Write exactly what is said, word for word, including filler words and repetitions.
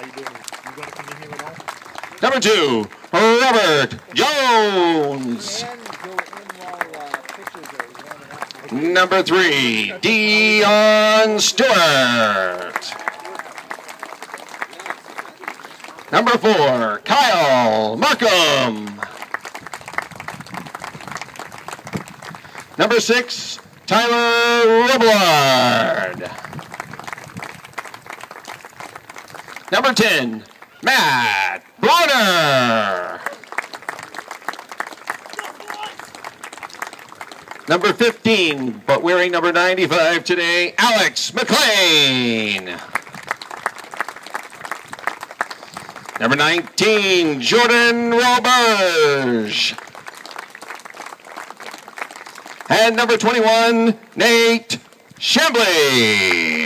Number two, Robert Jones. Number three, Dion Stewart. Number four, Kyle Markham. Number six, Tyler Robillard. Number ten, Matt Bronner. Number fifteen, but wearing number ninety-five today, Alex McLean. Number nineteen, Jordan Roberge. And number twenty-one, Nate Chambly.